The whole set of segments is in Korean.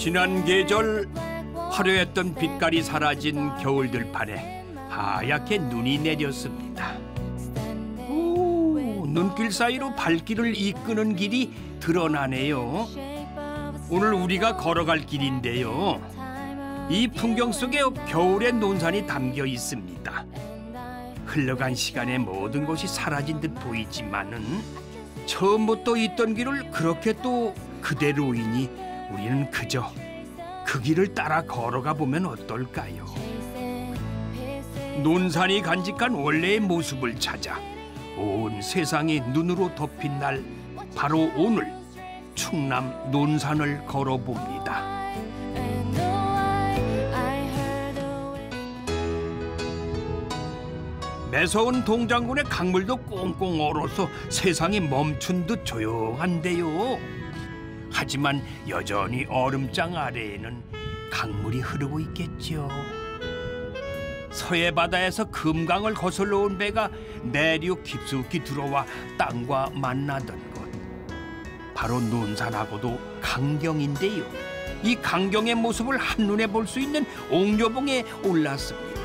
지난 계절 화려했던 빛깔이 사라진 겨울 들판에 하얗게 눈이 내렸습니다. 오, 눈길 사이로 발길을 이끄는 길이 드러나네요. 오늘 우리가 걸어갈 길인데요. 이 풍경 속에 겨울의 논산이 담겨 있습니다. 흘러간 시간에 모든 것이 사라진 듯 보이지만은 처음부터 있던 길을 그렇게 또 그대로이니 우리는 그저 그 길을 따라 걸어가 보면 어떨까요? 논산이 간직한 원래의 모습을 찾아 온 세상이 눈으로 덮인 날, 바로 오늘 충남 논산을 걸어봅니다. 매서운 동장군의 강물도 꽁꽁 얼어서 세상이 멈춘 듯 조용한데요. 하지만 여전히 얼음장 아래에는 강물이 흐르고 있겠죠. 서해 바다에서 금강을 거슬러 온 배가 내륙 깊숙이 들어와 땅과 만나던 곳, 바로 논산하고도 강경인데요. 이 강경의 모습을 한눈에 볼 수 있는 옥녀봉에 올랐습니다.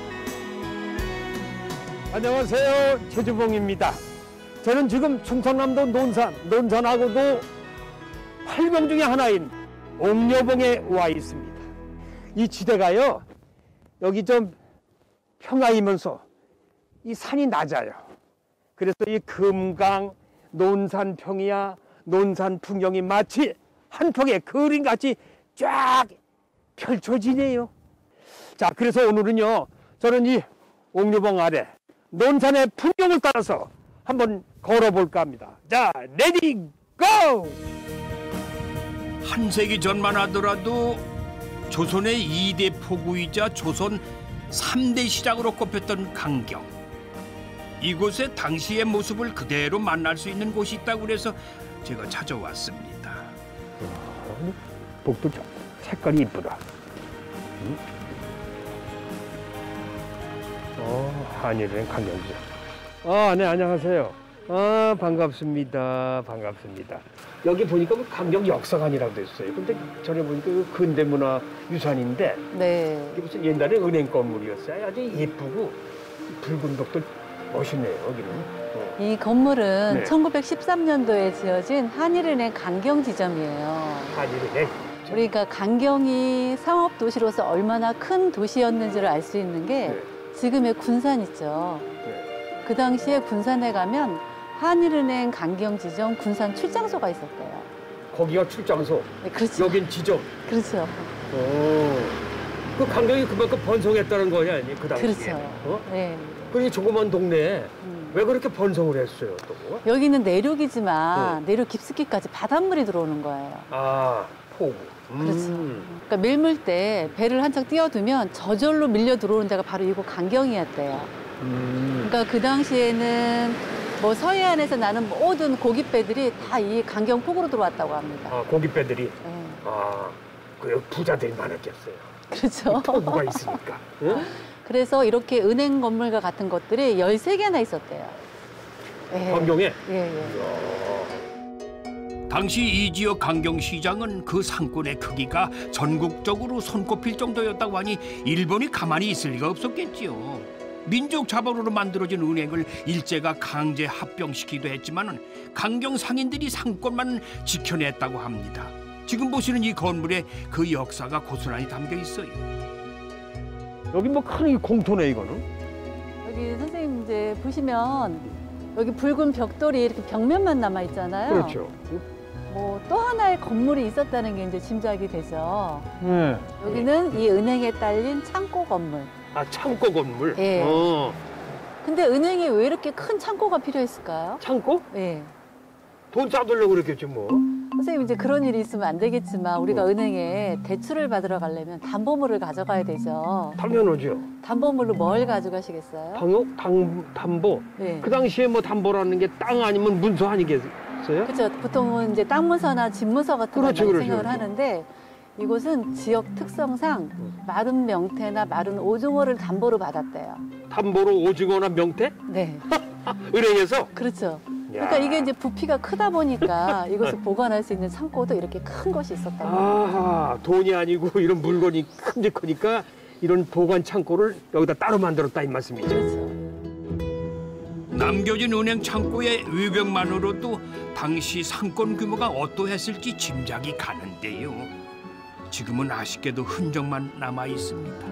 안녕하세요, 최주봉입니다. 저는 지금 충청남도 논산하고도 팔봉 중에 하나인 옥녀봉에 와 있습니다. 이 지대가요, 여기 좀 평야이면서 이 산이 낮아요. 그래서 이 금강, 논산 평야, 논산 풍경이 마치 한 평의 그림같이 쫙 펼쳐지네요. 자, 그래서 오늘은요, 저는 이 옥녀봉 아래 논산의 풍경을 따라서 한번 걸어볼까 합니다. 자, 레디 고! 한 세기 전만 하더라도 조선의 2대 포구이자 조선 3대 시장으로 꼽혔던 강경. 이곳에 당시의 모습을 그대로 만날 수 있는 곳이 있다고 해서 제가 찾아왔습니다. 복도 색깔이 이쁘다. 한일은 강경지죠. 네, 안녕하세요. 반갑습니다. 반갑습니다. 여기 보니까 강경 역사관이라고 됐어요. 근데 전에 보니까 근대 문화 유산인데, 네. 이게 무슨 옛날에 은행 건물이었어요. 아주 예쁘고 붉은 벽도 멋있네요. 여기는. 이 건물은 네. 1913년도에 지어진 한일은행 강경지점이에요. 한일은행. 우리가 강경이 상업 도시로서 얼마나 큰 도시였는지를 알 수 있는 게 네. 지금의 군산 있죠. 네. 그 당시에 군산에 가면 한일은행 강경지점 군산 출장소가 있었대요. 거기가 출장소. 네, 그렇죠. 여긴 지점. 그렇죠. 그 강경이 그만큼 번성했다는 거냐, 아니? 그 당시에. 그렇죠. 네. 그리고 조그만 동네에 왜 그렇게 번성을 했어요, 또? 여기는 내륙이지만 내륙 깊숙이까지 바닷물이 들어오는 거예요. 아, 포구. 그렇죠. 그러니까 밀물 때 배를 한척 띄워두면 저절로 밀려 들어오는 데가 바로 이곳 강경이었대요. 그러니까 그 당시에는 뭐 서해안에서 나는 모든 고깃배들이 다 이 강경 포구로 들어왔다고 합니다. 아, 고깃배들이? 네. 아, 그 부자들이 많았겠어요. 그렇죠. 포구가 있으니까. 응? 그래서 이렇게 은행 건물과 같은 것들이 13개나 있었대요. 예. 강경에? 예, 예. 당시 이 지역 강경시장은 그 상권의 크기가 전국적으로 손꼽힐 정도였다고 하니 일본이 가만히 있을 리가 없었겠지요. 민족 자본으로 만들어진 은행을 일제가 강제 합병시키기도 했지만 강경 상인들이 상권만 지켜냈다고 합니다. 지금 보시는 이 건물에 그 역사가 고스란히 담겨 있어요. 여기 뭐 큰 공터네, 이거는. 여기 선생님 이제 보시면 여기 붉은 벽돌이 이렇게 벽면만 남아 있잖아요. 그렇죠. 뭐 또 하나의 건물이 있었다는 게 이제 짐작이 되죠. 네. 여기는 이 은행에 딸린 창고 건물. 아, 창고 건물? 예. 근데 은행에 왜 이렇게 큰 창고가 필요했을까요? 창고? 예. 돈 싸들려고 그랬겠지, 뭐. 선생님 이제 그런 일이 있으면 안 되겠지만 우리가 은행에 대출을 받으러 가려면 담보물을 가져가야 되죠. 당연하죠. 담보물로 뭘 가져가시겠어요? 담보? 네. 그 당시에 뭐 담보라는 게 땅 아니면 문서 아니겠어요? 그렇죠. 보통은 이제 땅 문서나 집 문서 같은 걸 그렇죠, 많이 그렇죠, 생각을 그렇죠. 하는데 이곳은 지역 특성상 마른 명태나 마른 오징어를 담보로 받았대요. 담보로 오징어나 명태? 네. 은행에서? 그렇죠. 그러니까 이게 이제 부피가 크다 보니까 이것을 보관할 수 있는 창고도 이렇게 큰 것이 있었단 말이에요. 아하, 돈이 아니고 이런 물건이 큼직하니까 이런 보관 창고를 여기다 따로 만들었다 이 말씀이죠. 그렇죠. 남겨진 은행 창고의 외벽만으로도 당시 상권 규모가 어떠했을지 짐작이 가는데요. 지금은 아쉽게도 흔적만 남아 있습니다.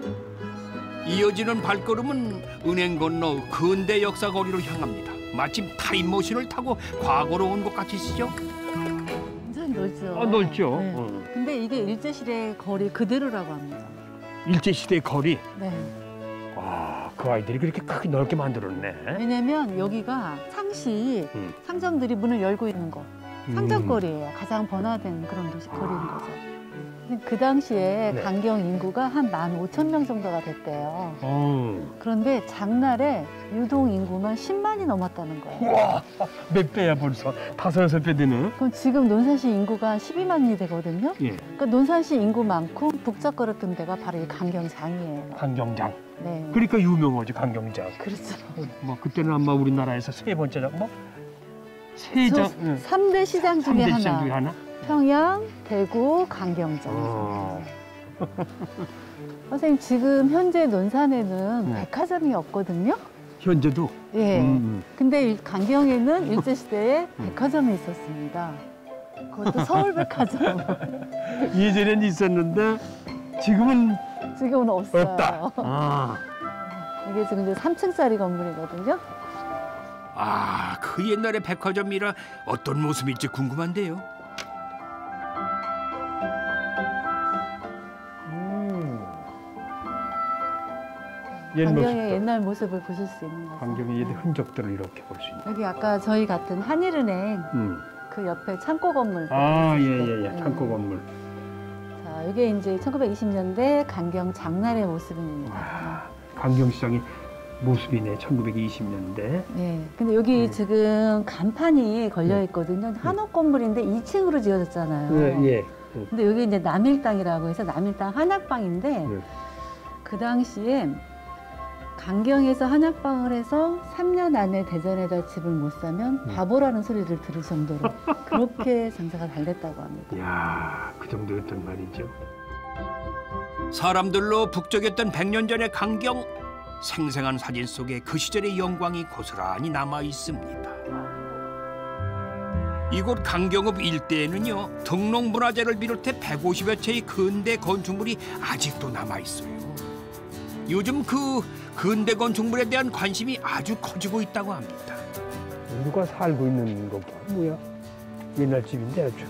이어지는 발걸음은 은행 건너 근대 역사 거리로 향합니다. 마침 타임머신을 타고 과거로 온 것 같으시죠? 굉장히 넓죠. 아, 넓죠. 네. 근데 이게 일제시대 거리 그대로라고 합니다. 일제시대 거리. 네. 아, 그 아이들이 그렇게 크게 넓게 만들었네. 왜냐면 여기가 상시 상점들이 문을 열고 있는 곳. 상점거리예요. 가장 번화된 그런 도시 거리인 거죠. 근데 그 당시에 네. 강경 인구가 한 15,000명 정도가 됐대요. 어. 그런데 장날에 유동 인구만 10만이 넘었다는 거예요. 와, 몇 배야 벌써? 5-6배 되네. 그럼 지금 논산시 인구가 12만이 되거든요. 예, 그러니까 논산시 인구만큼 북적거렸던 데가 바로 이 강경장이에요. 강경장. 네. 그러니까 유명하지 강경장. 그렇죠. 뭐 그때는 아마 우리나라에서 세 번째 장, 뭐 세장, 응. 3대 시장 중에 3대 하나. 시장 중에 하나. 평양, 대구, 강경장. 어. 선생님 지금 현재 논산에는 네. 백화점이 없거든요. 현재도. 예. 근데 강경에는 일제시대에 음. 백화점이 있었습니다. 그것도 서울백화점. 예전엔 있었는데 지금은 지금은 없어요. 없다. 아. 이게 지금 이제 3층짜리 건물이거든요. 아, 그 옛날의 백화점이라 어떤 모습일지 궁금한데요. 옛 강경의 모습도. 옛날 모습을 보실 수 있는 거죠. 강경의 옛 흔적들을 이렇게 볼 수 있는. 여기 아까 저희 같은 한일은행 음. 그 옆에 창고 건물. 아, 보셨을 예예예. 때. 창고 건물. 자, 이게 이제 1920년대 강경 장날의 모습입니다. 와, 강경시장의 모습이네. 1920년대. 네. 근데 여기 지금 간판이 걸려 있거든요. 한옥 건물인데 2층으로 지어졌잖아요. 예, 예. 근데 여기 이제 남일당이라고 해서 남일당 한약방인데 그 당시에 강경에서 한약방을 해서 3년 안에 대전에다 집을 못 사면 바보라는 소리를 들을 정도로 그렇게 장사가 잘 됐다고 합니다. 이야, 그 정도였단 말이죠. 사람들로 북적였던 100년 전의 강경. 생생한 사진 속에 그 시절의 영광이 고스란히 남아 있습니다. 이곳 강경읍 일대에는요, 등록문화재를 비롯해 150여 채의 근대 건축물이 아직도 남아 있어요. 요즘 그 근대 건축물에 대한 관심이 아주 커지고 있다고 합니다. 누가 살고 있는 거 봐. 뭐야? 옛날 집인데 아주.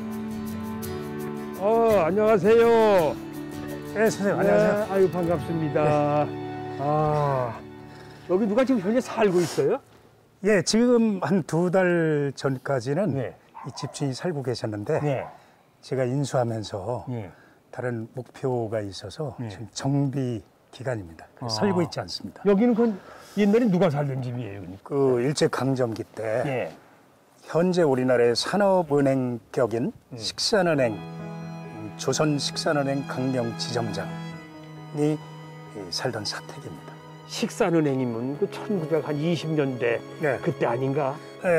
안녕하세요. 네, 선생님, 안녕하세요. 네, 아유, 반갑습니다. 아, 여기 누가 지금 현재 살고 있어요? 예, 지금 한 2달 전까지는 네. 이 집주인이 살고 계셨는데 네. 제가 인수하면서 네. 다른 목표가 있어서 네. 지금 정비 기간입니다. 그래서 살고 있지 않습니다. 여기는 그 옛날에 누가 살던 집이에요? 그러니까? 그 일제 강점기 때 네. 현재 우리나라의 산업은행격인 식산은행, 조선식산은행 강경지점장이 살던 사택입니다. 식산은행이면 그 1920년대 네. 그때 아닌가?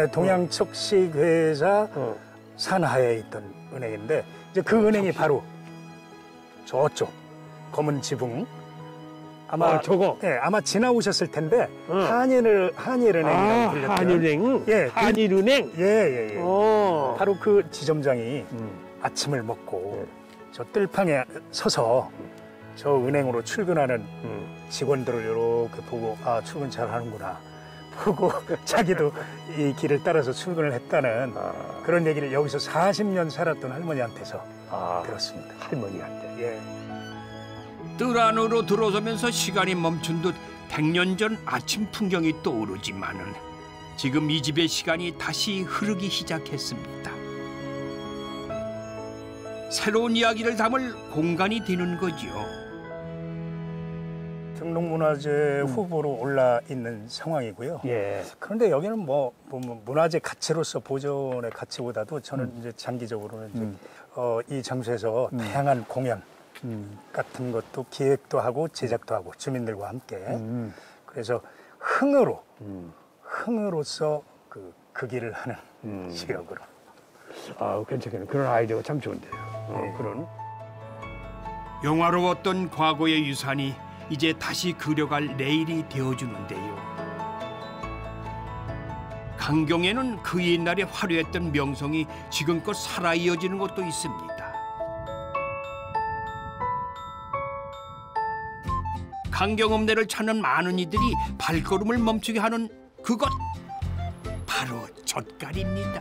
동양척식회사 산하에 있던 은행인데 이제 그 은행이 바로 저쪽 검은 지붕 아마 저거. 예, 아마 지나오셨을 텐데 한일은행이라고 불렸던 한일은행. 예, 한일은행. 예예예. 바로 그 지점장이 음. 아침을 먹고 저 뜰방에 서서 저 은행으로 출근하는 직원들을 이렇게 보고 아 출근 잘 하는구나 보고 자기도 이 길을 따라서 출근을 했다는 그런 얘기를 여기서 40년 살았던 할머니한테서 들었습니다. 할머니한테. 예. 뜰 안으로 들어서면서 시간이 멈춘 듯 100년 전 아침 풍경이 떠오르지만은 지금 이 집의 시간이 다시 흐르기 시작했습니다. 새로운 이야기를 담을 공간이 되는 거죠. 등록문화재 후보로 올라 있는 상황이고요. 예. 그런데 여기는 뭐 문화재 가치로서 보존의 가치보다도 저는 이제 장기적으로는 이제 이 장소에서 다양한 공연 같은 것도 기획도 하고 제작도 하고 주민들과 함께 그래서 흥으로서 그 그 길을 하는 지역으로. 아, 괜찮겠네. 그런 아이디어가 참 좋은데요. 그런. 영화로웠던 과거의 유산이 이제 다시 그려갈 내일이 되어주는데요. 강경에는 그 옛날에 화려했던 명성이 지금껏 살아 이어지는 곳도 있습니다. 강경읍내를 찾는 많은 이들이 발걸음을 멈추게 하는 그것, 바로 젓갈입니다.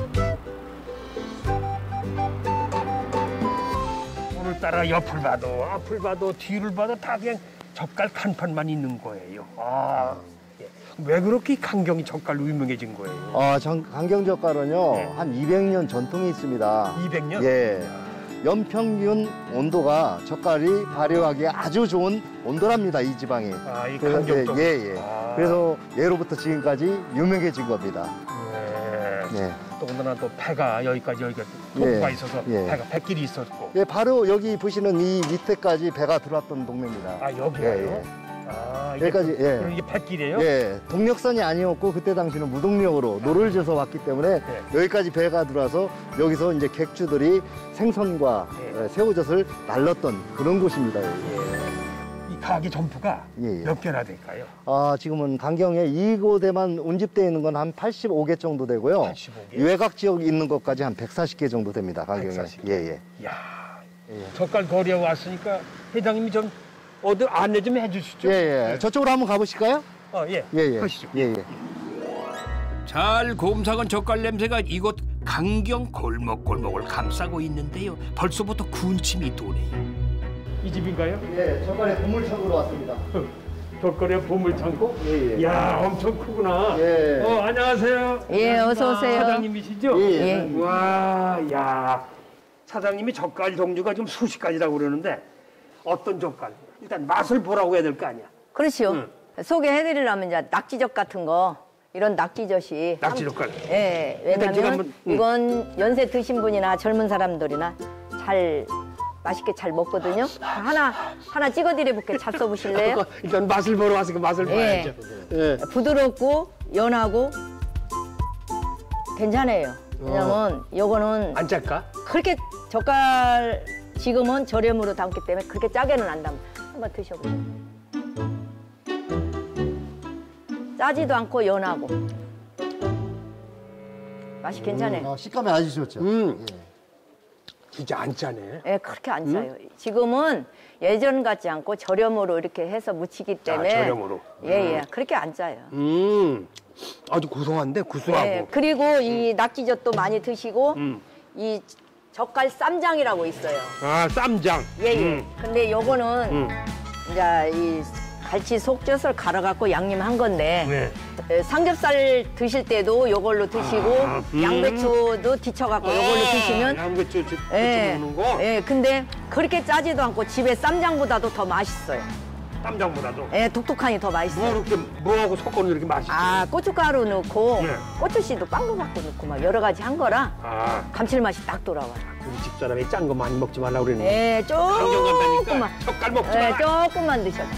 오늘따라 옆을 봐도 앞을 봐도 뒤를 봐도 다 그냥 젓갈 간판만 있는 거예요. 아, 예. 왜 그렇게 강경이 젓갈로 유명해진 거예요? 강경젓갈은요, 네. 한 200년 전통이 있습니다. 200년? 예. 연평균 온도가 젓갈이 발효하기에 아주 좋은 온도랍니다, 이 지방이. 아, 이 그래서 강경 쪽. 예, 예. 아. 그래서 예로부터 지금까지 유명해진 겁니다. 네. 예. 더군다나 또 배가 여기가 폭포가 예. 있어서 예. 배가 백길이 있었고. 예, 바로 여기 보시는 이 밑에까지 배가 들어왔던 동네입니다. 아, 여기가요? 예, 예. 아, 이게 여기까지, 예. 그럼 이게 백길이에요? 예, 동력선이 아니었고 그때 당시는 무동력으로 노를 져서 왔기 때문에 네. 여기까지 배가 들어와서 여기서 이제 객주들이 생선과 네. 새우젓을 날랐던 그런 곳입니다. 여기. 이 가게 점포가 예, 예. 몇 개나 될까요? 지금은 강경에 이곳에만 운집되어 있는 건 한 85개 정도 되고요. 85개? 외곽 지역 있는 것까지 한 140개 정도 됩니다. 강경에. 140개? 예, 예. 이야, 예. 젓갈 거리에 왔으니까 회장님이 좀 어디 안내 좀 해주시죠. 예, 예. 저쪽으로 한번 가보실까요? 예. 예, 예. 가시죠. 예, 예. 잘 곰삭은 젓갈 냄새가 이곳 강경 골목골목을 감싸고 있는데요. 벌써부터 군침이 도네요. 이 집인가요? 예, 젓갈에 보물창고로 왔습니다. 젓갈에 보물 창고? 예, 예. 이야, 엄청 크구나. 예. 안녕하세요. 예, 어서 오세요. 사장님이시죠? 예, 예. 와, 야, 사장님이 젓갈 종류가 좀 수십 가지라고 그러는데 어떤 젓갈? 일단 맛을 보라고 해야 될 거 아니야. 그렇죠. 응. 소개해드리려면 이제 낙지젓 같은 거 이런 낙지젓이 낙지 젓갈. 예, 일단 제가 왜냐면 한번, 이건 연세 드신 분이나 젊은 사람들이나 잘 맛있게 잘 먹거든요. 하나 찍어드려 볼게요. 잡숴보실래요? 일단 맛을 보러 왔으니까 맛을 예. 봐야죠. 예. 부드럽고 연하고 괜찮아요. 왜냐면 요거는 안 짤까? 그렇게 젓갈 지금은 저렴으로 담기 때문에 그렇게 짜게는 안 담아. 한번 드셔보세요. 짜지도 않고 연하고 맛이 괜찮아요. 식감이 아주 좋죠. 진짜 안 짜네. 예, 그렇게 안 짜요. 지금은 예전 같지 않고 저렴으로 이렇게 해서 무치기 때문에 저렴으로. 예, 그렇게 안 짜요. 아주 구수한데 구수하고. 예, 그리고 이 낙지젓도 많이 드시고 이 젓갈 쌈장이라고 있어요. 아, 쌈장. 예. 근데 요거는 이제 이 갈치 속젓을 갈아갖고 양념한 건데 네. 삼겹살 드실 때도 요걸로 드시고 양배추도 뒤쳐갖고 요걸로 드시면 양배추 예, 넣는 거. 예, 근데 그렇게 짜지도 않고 집에 쌈장보다도 더 맛있어요. 쌈장보다도. 예, 독특하니 더 맛있어요. 뭐하고 섞어는 이렇게 맛있지? 아, 고춧가루 넣고 네. 고추씨도 빵도 갖고 넣고 막 여러 가지 한 거라 아, 감칠맛이 딱 돌아와요. 우리 집사람이 짠 거 많이 먹지 말라고 그랬는데. 예, 강경 간다니까 조금만. 젓갈 먹지 예, 마라. 조금만 드셔도.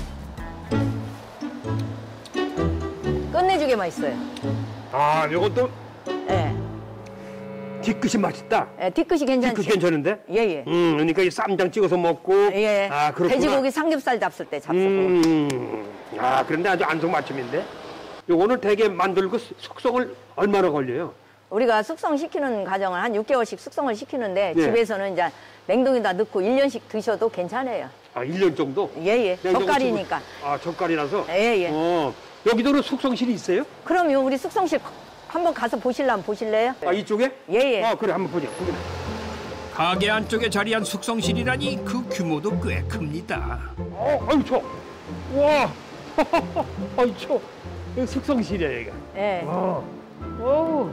끝내주게 맛있어요. 아, 요것도 예, 뒤끝이 맛있다. 예, 뒤끝이 괜찮지? 뒤끝 괜찮은데? 예, 예. 그러니까 이 쌈장 찍어서 먹고. 예, 아, 그렇구나. 돼지고기 삼겹살 잡술 때 잡수고. 아, 그런데 아주 안성맞춤인데? 요거는 되게 만들고 숙성을 얼마나 걸려요? 우리가 숙성시키는 과정을 한 6개월씩 숙성을 시키는데 예. 집에서는 이제 냉동에다 넣고 1년씩 드셔도 괜찮아요. 아, 1년 정도? 예, 예. 냉장고 젓갈이니까. 치고- 아, 젓갈이라서? 예, 예. 여기도는 숙성실이 있어요? 그럼요, 우리 숙성실 한번 가서 보실라면 보실래요? 아, 이쪽에? 예, 예. 그래, 한번 보자. 가게 안쪽에 자리한 숙성실이라니 그 규모도 꽤 큽니다. 아유, 저. 와. 아유, 저. 여기 숙성실이야, 여기가. 예. 오.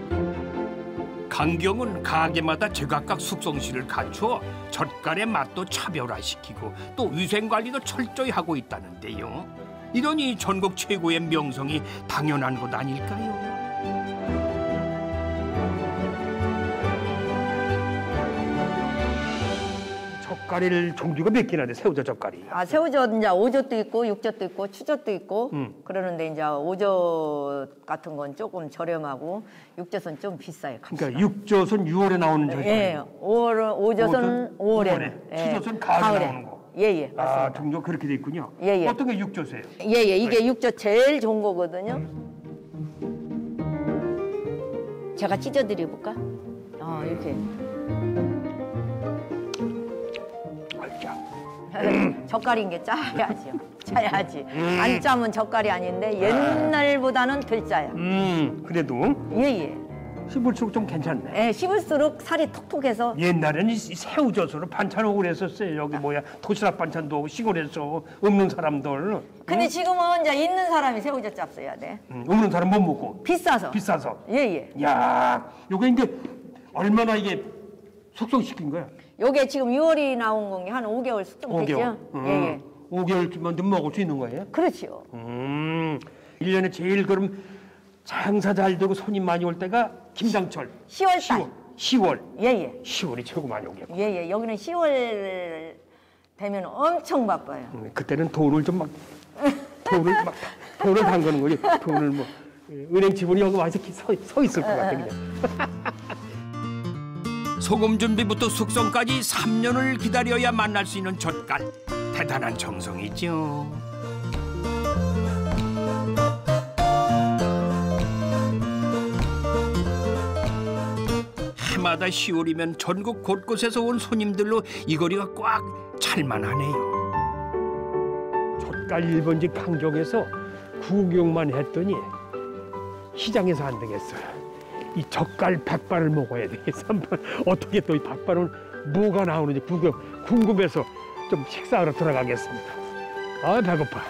강경은 가게마다 제각각 숙성실을 갖추어 젓갈의 맛도 차별화시키고 또 위생관리도 철저히 하고 있다는데요. 이러니 전국 최고의 명성이 당연한 것 아닐까요? 젓갈일 종류가 몇 개나 돼? 새우젓 젓갈이. 아, 새우젓 이제 오젓도 있고 육젓도 있고 추젓도 있고 그러는데 이제 오젓 같은 건 조금 저렴하고 육젓은 좀 비싸요. 그러니까 육젓은 6월에 나오는 젓갈. 예, 오젓은 5월에, 추젓은 가을에 나오는 거. 예예, 맞습니다. 아, 종류 그렇게 돼 있군요. 예, 예. 어떤 게 육젓이에요? 예예, 이게 육젓 제일 좋은 거거든요. 제가 찢어드려볼까? 이렇게. 젓갈인 게 짜야죠. 짜야지. 안 짜면 젓갈이 아닌데 옛날보다는 덜 짜요. 그래도 예예. 씹을수록 좀 괜찮네. 예, 씹을수록 살이 톡톡해서. 옛날에는 이 새우젓으로 반찬하고 그랬었어요. 여기 뭐야 도시락 반찬도 하고 시골에서 없는 사람들. 근데 지금은 이제 있는 사람이 새우젓 잡숴야 돼. 없는 사람 못 먹고. 비싸서. 비싸서. 예예. 야, 요게 이제 얼마나 이게 숙성시킨 거야? 요게 지금 6월이 나온 건 게 한 5개월 숙성됐죠? 5개월. 예예. 5개월쯤만 좀 먹을 수 있는 거예요? 그렇지요. 1년에 제일 그럼 장사 잘 되고 손님 많이 올 때가 김장철. 10월 달. 10월. 예예. 10월이 최고 많이 오겠고. 예예. 여기는 10월 되면 엄청 바빠요. 그때는 돈을 좀 막 돈을 담그는 거지. 돈을 뭐 은행 지분이 여기 와서 이렇게 서 있을 것 같아 그냥. 소금 준비부터 숙성까지 3년을 기다려야 만날 수 있는 젓갈. 대단한 정성이죠. 해마다 10월이면 전국 곳곳에서 온 손님들로 이 거리가 꽉 찰만하네요. 젓갈 1번지 강정에서 구경만 했더니 시장에서 안 되겠어요. 이 젓갈 백발을 먹어야 되겠어. 어떻게 또 이 백발은 뭐가 나오는지 궁금해서 좀 식사하러 들어가겠습니다. 아, 배고파.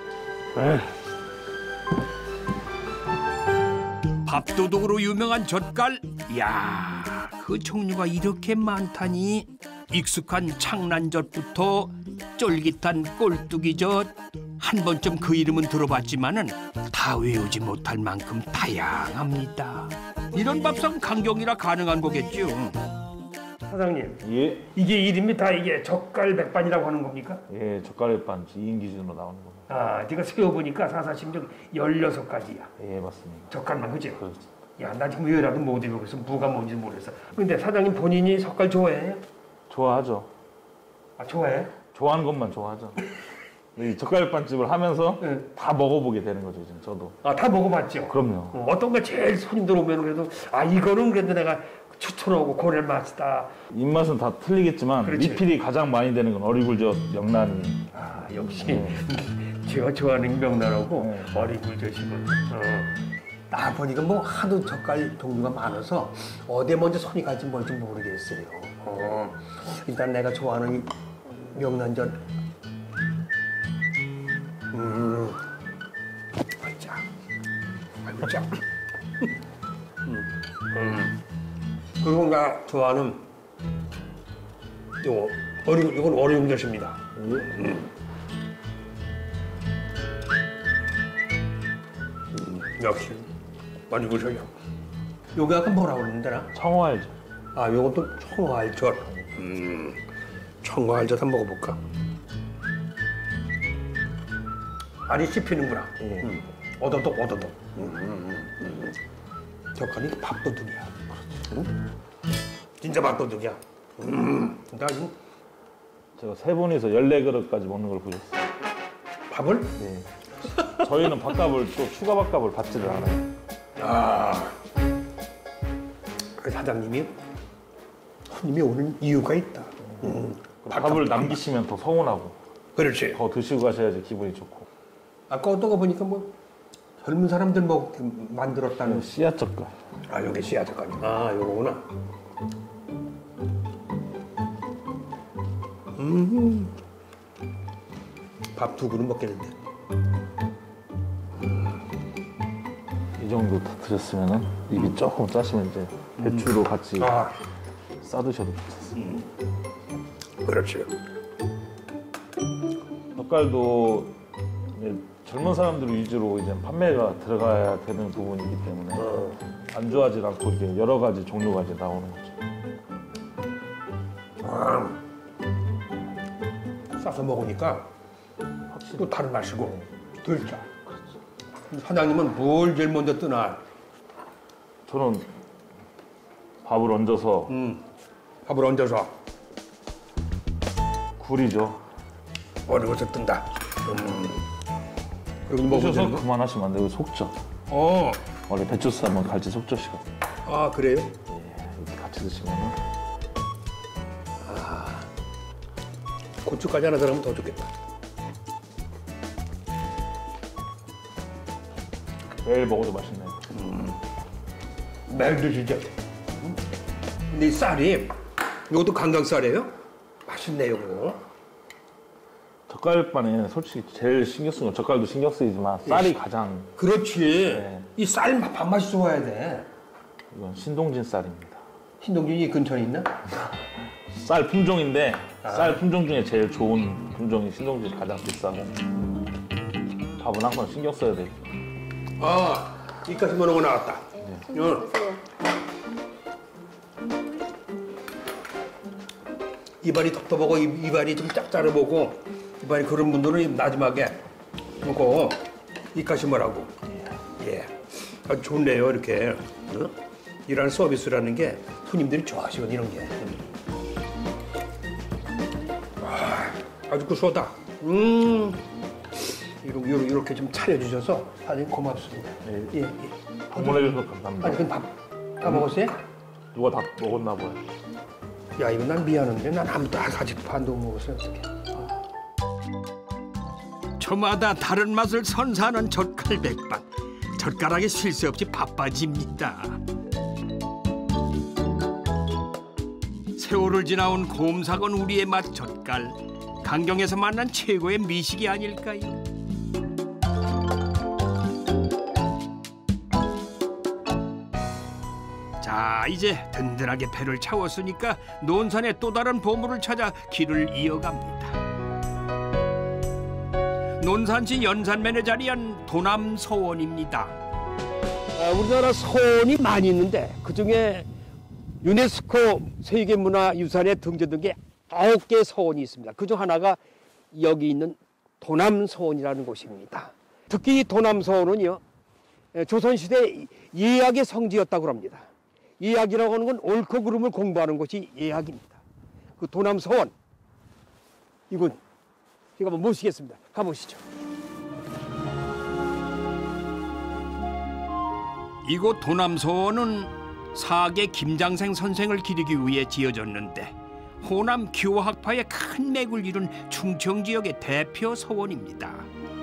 밥도둑으로 유명한 젓갈. 이야, 그 종류가 이렇게 많다니. 익숙한 창란젓부터 쫄깃한 꼴뚜기젓. 한 번쯤 그 이름은 들어봤지만은 다 외우지 못할 만큼 다양합니다. 이런 밥상 강경이라 가능한 거겠죠. 사장님, 예, 이게 이름이 다 이게 젓갈 백반이라고 하는 겁니까? 예, 젓갈반 2인 기준으로 나오는 겁니다. 아, 네가 세어보니까 446 16가지야. 예, 맞습니다. 젓갈만, 그지? 그렇죠. 야, 나 지금 왜라도 못 외우겠어. 뭐가 뭔지 모르겠어. 근데 사장님 본인이 젓갈 좋아해요? 좋아하죠. 아, 좋아해? 좋아하는 것만 좋아하죠. 이 젓갈반집을 하면서 네. 다 먹어보게 되는 거죠, 지금 저도. 아, 다 먹어봤죠? 그럼요. 어떤 거 제일 손님들 오면 그래도 아, 이거는 그래도 내가 추천하고 고를 맛이다. 입맛은 다 틀리겠지만 그렇지. 리필이 가장 많이 되는 건 어리굴젓 명란이. 아, 역시 제가 좋아하는 명란하고 어리굴젓이군. 딱 보니까 뭐 하도 젓갈 종류가 많아서 어디에 먼저 손이 갈지 뭔지 모르겠어요. 일단 내가 좋아하는 이 명란젓. 아이고 짜. 그리고 나 좋아하는 이건 어리굴젓입니다. 역시 어리굴젓이요. 요게 아까 뭐라고 그랬는데나? 청어알젓. 아, 요건 또 청어알젓. 청어알젓 한번 먹어볼까? 알이 씹히는구나. 오도독. 젓갈이 밥도둑이야. 진짜 밥도둑이야. 나 지금 제가 3분이서 14그릇까지 먹는 걸 보셨어요. 밥을? 예. 저희는 밥값을 또 추가 밥값을 받지를 않아요. 아, 그 사장님이 손님이 오는 이유가 있다. 밥을 남기시면 더 서운하고 그렇지. 더 드시고 가셔야지 기분이 좋고. 아까 어떤 거 보니까 뭐 젊은 사람들 먹게 만들었다는. 씨앗 젓갈. 아, 요게 씨앗 젓갈. 아, 요거구나. 밥 2그릇 먹겠는데. 이 정도 다 드셨으면은 입이 조금 짜시면 이제 배추로 같이 아, 싸드셔도 괜찮습니다. 그렇지. 젓갈도 이제 젊은 사람들 위주로 이제 판매가 들어가야 되는 부분이기 때문에 안 좋아하지 않고 이렇게 여러 가지 종류가 이제 나오는 거죠. 싸서 먹으니까 확실히 또 다른 맛이고 덜 짜. 사장님은 뭘 제일 먼저 뜨나? 저는 밥을 얹어서 밥을 얹어서 굴이죠. 어려워서 뜬다. 그리고 먹으면 드셔서 되는 거? 그만하시면 안 되고 속젓. 어, 원래 배추 쌈은 갈치 속젓이거든요. 아 그래요? 이렇게 같이 드시면은 고추까지 하나 들어가면 더 좋겠다. 매일 먹어도 맛있네요. 매일 드시죠. 근데 이 쌀이 이것도 강강쌀이에요? 맛있네요, 이거. 젓갈반에 솔직히 제일 신경 쓰는 건 젓갈도 신경 쓰이지만 쌀이 가장 그렇지. 네. 이 쌀 밥맛이 좋아야 돼. 이건 신동진 쌀입니다. 신동진이 근처에 있나? 쌀 품종인데 쌀 품종 중에 제일 좋은 품종이 신동진이 가장 비싸고 밥은 항상 신경 써야 돼요. 아, 이까지 먹는 거 나왔다. 입안이 텁텁하고 입안이 좀 짭짤해보고 입안이 그런 분들은 마지막에 이거 이까지 뭐라고. 예, 아주 좋네요 이렇게. 이런 서비스라는 게 손님들이 좋아하시거든 이런 게. 아주 구수하다. 이렇게 좀 차려주셔서 사장님 고맙습니다. 네. 예, 예. 방문해주셔서 감사합니다. 아니, 그럼 다 먹었어요? 누가 다 먹었나 봐요. 야, 이거 난 미안한데 난 아무도 아직도 반도 못 먹었어요. 어떡해. 저마다 다른 맛을 선사하는 젓갈백반. 젓가락에 쉴 새 없이 바빠집니다. 세월을 지나온 곰삭은 우리의 맛 젓갈. 강경에서 만난 최고의 미식이 아닐까요? 자, 이제 든든하게 배를 채웠으니까 논산의 또 다른 보물을 찾아 길을 이어갑니다. 논산시 연산면에 자리한 도남서원입니다. 우리나라 서원이 많이 있는데 그중에 유네스코 세계문화유산에 등재된 게 9개 서원이 있습니다. 그중 하나가 여기 있는 도남서원이라는 곳입니다. 특히 이 도남서원은요, 조선시대 예학의 성지였다고 합니다. 예학이라고 하는 건 옳고 그름을 공부하는 것이 예학입니다. 그 도남서원, 이곳 제가 한번 모시겠습니다. 가보시죠. 이곳 도남서원은 사계 김장생 선생을 기리기 위해 지어졌는데 호남 기호학파의 큰 맥을 이룬 충청 지역의 대표 서원입니다.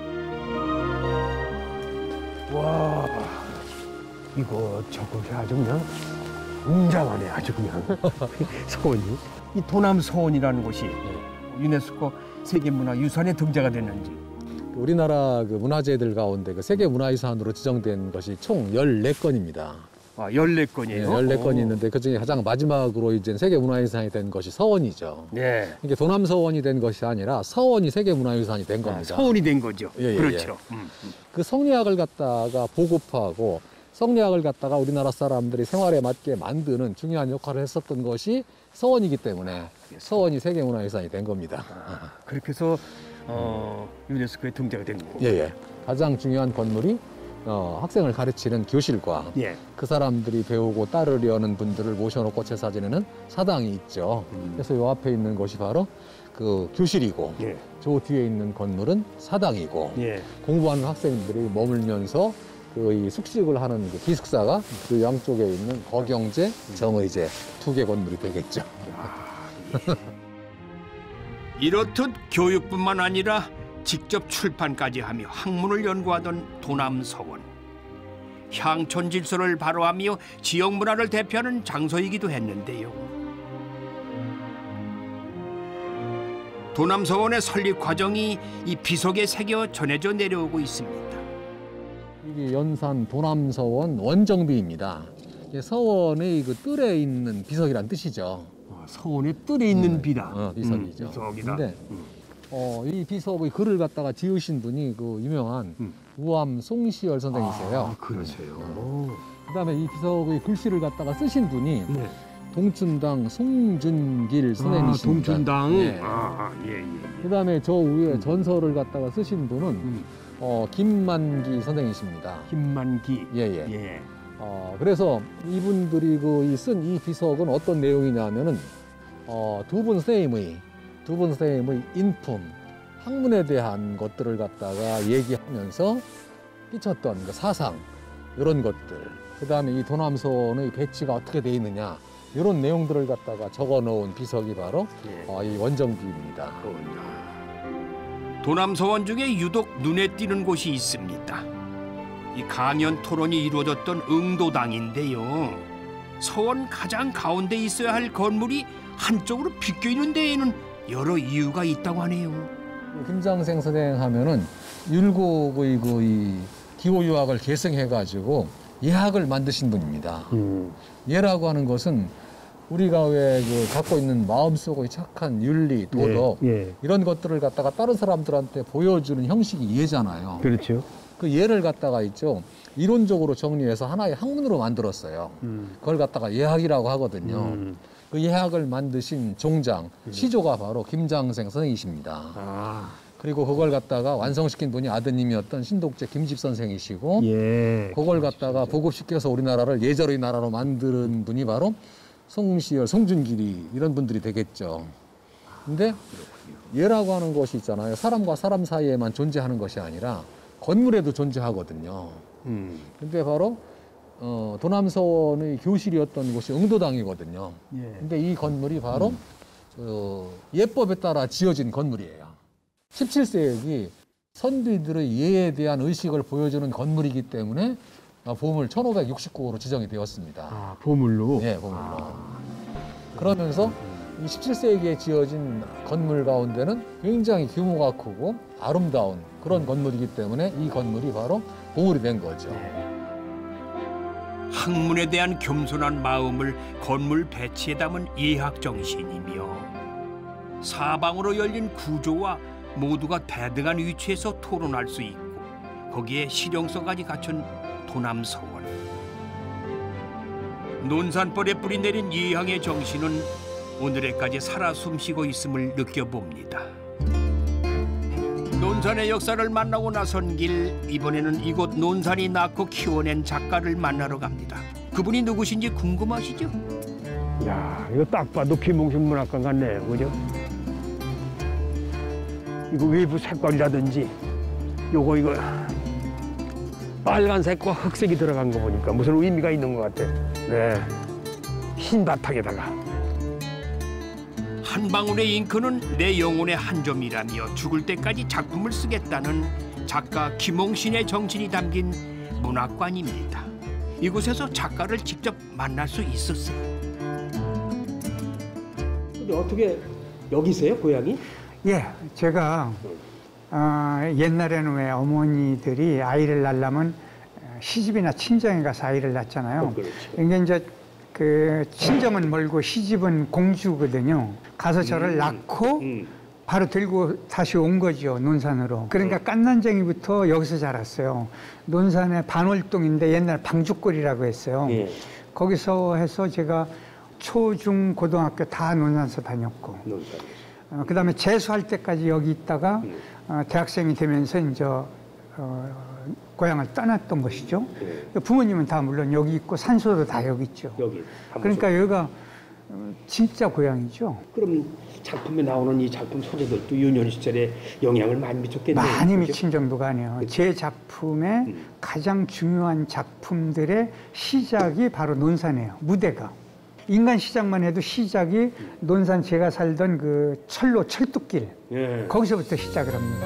와, 이거 저거 아주 그냥 웅장하네, 아주 그냥 서원이. 이 도남서원이라는 곳이 유네스코 세계문화유산에 등재가 됐는지. 우리나라 그 문화재들 가운데 그 세계문화유산으로 지정된 것이 총 14건입니다. 아, 14건이에요? 14건이 있는데 그중에 가장 마지막으로 이제 세계문화유산이 된 것이 서원이죠. 네. 이게 도남서원이 된 것이 아니라 서원이 세계문화유산이 된 겁니다. 서원이 된 거죠. 예, 예, 그렇죠. 그 성리학을 갖다가 보급하고 성리학을 갖다가 우리나라 사람들이 생활에 맞게 만드는 중요한 역할을 했었던 것이 서원이기 때문에 서원이 세계문화유산이 된 겁니다. 그렇게 해서 유네스코에 등재가 된 거고. 예, 예. 가장 중요한 건물이 학생을 가르치는 교실과 예. 그 사람들이 배우고 따르려는 분들을 모셔놓고 제사 지내는 사당이 있죠. 그래서 요 앞에 있는 것이 바로 그 교실이고 예. 저 뒤에 있는 건물은 사당이고 예. 공부하는 학생들이 머물면서 그 이 숙식을 하는 그 기숙사가 그 양쪽에 있는 거경제, 정의제 2개 건물이 되겠죠. 이렇듯 교육뿐만 아니라 직접 출판까지 하며 학문을 연구하던 도남서원. 향촌 질서를 바로하며 지역 문화를 대표하는 장소이기도 했는데요. 도남서원의 설립 과정이 이 비석에 새겨 전해져 내려오고 있습니다. 이게 연산 도남서원 원정비입니다. 이게 서원의 그 뜰에 있는 비석이란 뜻이죠. 서원의 뜰에 있는 비다. 비석이죠. 비석이다. 근데 이 비석의 글을 갖다가 지으신 분이 그 유명한 우암 송시열 선생이세요. 그러세요. 그다음에 이 비석의 글씨를 갖다가 쓰신 분이 네. 동춘당 송준길 선생님이십니다. 동춘당. 예. 예. 그다음에 저 위에 전설을 갖다가 쓰신 분은 김만기 선생님이십니다. 김만기. 예. 그래서 이분들이 쓴 이 비석은 어떤 내용이냐면은 두 분 선생님의 인품, 학문에 대한 것들을 갖다가 얘기하면서 끼쳤던 그 사상 이런 것들, 그다음에 이 도남서원의 배치가 어떻게 돼 있느냐 이런 내용들을 갖다가 적어놓은 비석이 바로 이 원정비입니다. 도남서원 중에 유독 눈에 띄는 곳이 있습니다. 이 강연 토론이 이루어졌던 응도당인데요. 서원 가장 가운데 있어야 할 건물이 한쪽으로 비껴 있는 데에는 여러 이유가 있다고 하네요. 김장생 선생 하면은 율곡의 이 기호유학을 계승해가지고 예학을 만드신 분입니다. 예라고 하는 것은 우리가 왜 갖고 있는 마음속의 착한 윤리, 도덕 이런 것들을 갖다가 다른 사람들한테 보여주는 형식이 예잖아요. 그렇죠. 그 예를 갖다가 이론적으로 정리해서 하나의 학문으로 만들었어요. 그걸 갖다가 예학이라고 하거든요. 그 예학을 만드신 종장, 시조가 바로 김장생 선생이십니다. 그리고 그걸 갖다가 완성시킨 분이 아드님이었던 신독재 김집 선생이시고, 그걸 갖다가 보급시켜서 우리나라를 예절의 나라로 만드는 분이 바로 송시열, 송준길이 이런 분들이 되겠죠. 근데 예라고 하는 것이 있잖아요. 사람과 사람 사이에만 존재하는 것이 아니라 건물에도 존재하거든요. 근데 바로 도남서원의 교실이었던 곳이 응도당이거든요. 근데 이 건물이 바로 예법에 따라 지어진 건물이에요. 17세기 선비들의 예에 대한 의식을 보여주는 건물이기 때문에 보물 1569호로 지정이 되었습니다. 보물로? 네, 보물로. 그러면서 이 17세기에 지어진 건물 가운데는 굉장히 규모가 크고 아름다운 그런 건물이기 때문에 이 건물이 바로 보물이 된 거죠. 학문에 대한 겸손한 마음을 건물 배치에 담은 예학 정신이며 사방으로 열린 구조와 모두가 대등한 위치에서 토론할 수 있고 거기에 실용성까지 갖춘 도남서원. 논산벌에 뿌리 내린 예학의 정신은 오늘에까지 살아 숨쉬고 있음을 느껴봅니다. 논산의 역사를 만나고 나선 길, 이번에는 이곳 논산이 낳고 키워낸 작가를 만나러 갑니다. 그분이 누구신지 궁금하시죠? 야, 이거 딱 봐도 김홍신 문학관 같네요, 그죠? 이거 외부 색깔이라든지 이거 빨간색과 흑색이 들어간 거 보니까 무슨 의미가 있는 것 같아. 네, 흰 바탕에다가. 한 방울의 잉크는 내 영혼의 한 점이라며 죽을 때까지 작품을 쓰겠다는 작가 김홍신의 정신이 담긴 문학관입니다. 이곳에서 작가를 직접 만날 수 있었어요. 근데 어떻게 여기세요, 고향이? 예, 제가 옛날에는 왜 어머니들이 아이를 낳으려면 시집이나 친정에 가서 아이를 낳잖아요. 그러니까 이제 그 친정은 멀고 시집은 공주거든요. 가서 저를 낳고 바로 들고 다시 온 거죠, 논산으로. 그러니까 깐난쟁이부터 여기서 자랐어요. 논산의 반월동인데 옛날 방죽골이라고 했어요. 거기서 해서 제가 초, 중, 고등학교 다 논산서 다녔고. 그다음에 재수할 때까지 여기 있다가 대학생이 되면서 이제 고향을 떠났던 것이죠. 부모님은 다 물론 여기 있고 산소도 다 여기 있죠. 그러니까 여기가 진짜 고향이죠. 그럼 작품에 나오는 이 작품 소재들도 유년 시절에 영향을 많이 미쳤겠네요. 많이 미친 정도가 아니에요. 제 작품의 가장 중요한 작품들의 시작이 바로 논산이에요. 무대가. 인간 시장만 해도 시작이 논산 제가 살던 그 철로 철뚝길 거기서부터 시작을 합니다.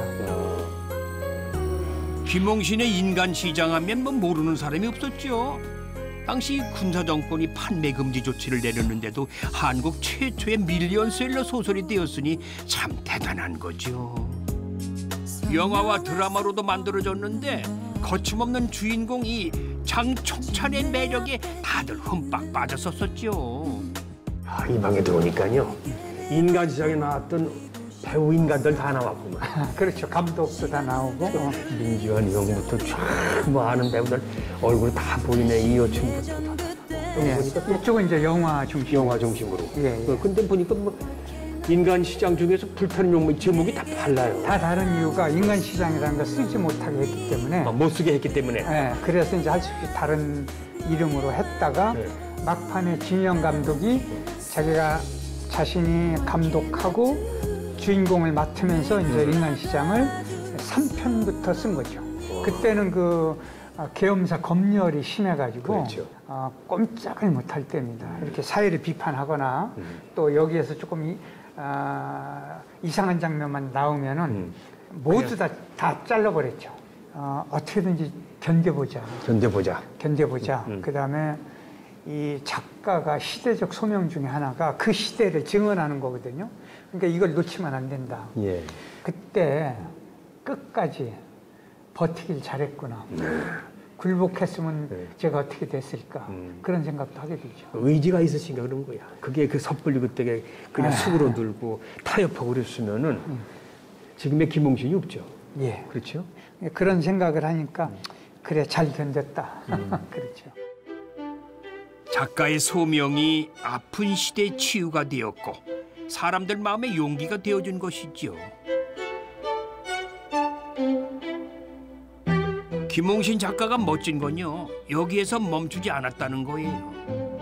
김홍신의 인간 시장하면 뭐 모르는 사람이 없었죠. 당시 군사 정권이 판매 금지 조치를 내렸는데도 한국 최초의 밀리언셀러 소설이 되었으니 참 대단한 거죠. 영화와 드라마로도 만들어졌는데 거침없는 주인공이 장총찬의 매력에 다들 흠뻑 빠졌었죠. 이 방에 들어오니까요. 인간 시장에 나왔던 배우 인간들 다 나왔구만. 그렇죠. 감독도 다 나오고. 민지환 형부터 쫙 뭐 아는 배우들 얼굴 다 보이네. 이여춘부터. 예. 보니까 또 이쪽은 이제 영화 중심. 영화 중심으로. 예, 예. 근데 보니까 뭐 인간 시장 중에서 불편 용문 제목이 다 달라요. 다 다른 이유가 인간 시장이라는 걸 쓰지 못하게 했기 때문에. 못 쓰게 했기 때문에. 예, 그래서 이제 할 수 없이 다른 이름으로 했다가 네. 막판에 진영 감독이 자기가 자신이 감독하고 주인공을 맡으면서 이제 인간 시장을 3편부터 쓴 거죠. 그때는 그 계엄사 검열이 심해가지고 그렇죠. 꼼짝을 못할 때입니다. 이렇게 사회를 비판하거나 또 여기에서 조금 이상한 장면만 나오면은 모두 다 잘라버렸죠. 어떻게든지 견뎌보자. 그다음에 이 작가가 시대적 소명 중에 하나가 그 시대를 증언하는 거거든요. 그러니까 이걸 놓치면 안 된다. 예. 그때 끝까지 버티길 잘했구나. 굴복했으면 제가 어떻게 됐을까. 그런 생각도 하게 되죠. 의지가 있으신가 그런 거야. 그게 그 섣불리 그때 그냥 수그러 들고 타협하고 그랬으면은 지금의 김홍신이 없죠. 예. 그렇죠? 그런 생각을 하니까 그래 잘 견뎠다. 그렇죠. 작가의 소명이 아픈 시대의 치유가 되었고 사람들 마음에 용기가 되어준 것이죠. 김홍신 작가가 멋진 건요, 여기에서 멈추지 않았다는 거예요.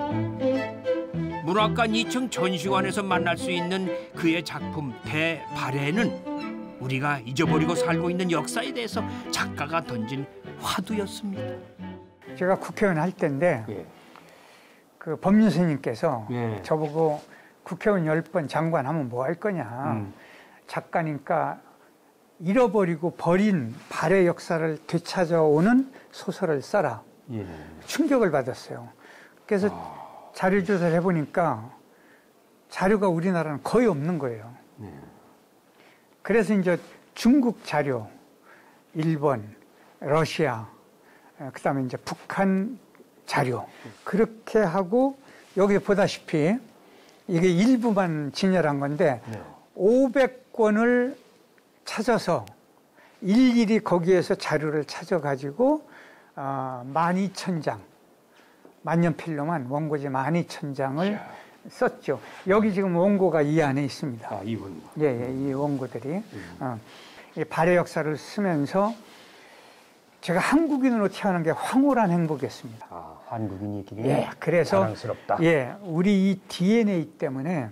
문학관 2층 전시관에서 만날 수 있는 그의 작품 대발해는 우리가 잊어버리고 살고 있는 역사에 대해서 작가가 던진 화두였습니다. 제가 국회의원 할 때인데 그 법률스님께서 저보고 국회의원 10번 장관하면 뭐 할 거냐. 작가니까 잃어버리고 버린 발의 역사를 되찾아오는 소설을 써라. 충격을 받았어요. 그래서 자료 조사를 해보니까 자료가 우리나라는 거의 없는 거예요. 그래서 이제 중국 자료, 일본, 러시아, 그다음에 이제 북한 자료 그렇게 하고 여기 보다시피 이게 일부만 진열한 건데 500권을 찾아서 일일이 거기에서 자료를 찾아가지고 12,000장 만년필로만 원고지 12,000장을 썼죠. 여기 지금 원고가 이 안에 있습니다. 이 원고. 예, 이 원고들이 이 발의 역사를 쓰면서 제가 한국인으로 태어난 게 황홀한 행복이었습니다. 한국인이기 예, 그래서 자랑스럽다. 예, 우리 이 DNA 때문에